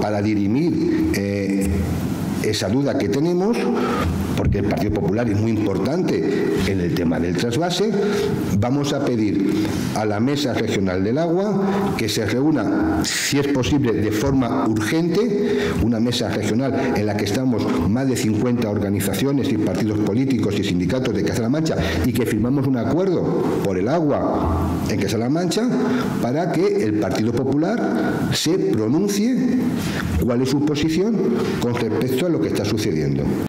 para dirimir esa duda que tenemos, porque el Partido Popular es muy importante en el tema del trasvase, vamos a pedir a la Mesa Regional del Agua que se reúna, si es posible, de forma urgente, una mesa regional en la que estamos más de 50 organizaciones y partidos políticos y sindicatos de Castilla-La Mancha, y que firmamos un acuerdo por el agua en Castilla-La Mancha para que el Partido Popular se pronuncie cuál es su posición con respecto a lo que está sucediendo.